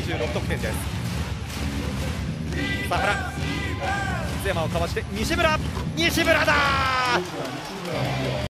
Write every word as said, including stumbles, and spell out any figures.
じゅうろく得点です。さあ原、松山をかわして西村、西村だー